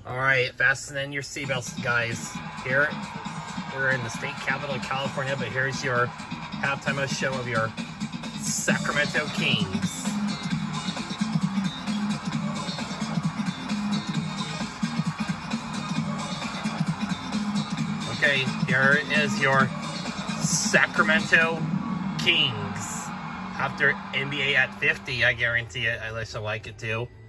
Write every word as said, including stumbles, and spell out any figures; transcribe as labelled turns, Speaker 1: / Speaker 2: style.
Speaker 1: All right, fasten in your seatbelts, guys. Here, we're in the state capital of California, but here's your halftime show of your Sacramento Kings. Okay, here is your Sacramento Kings. After N B A at fifty, I guarantee it. I wish I like it too.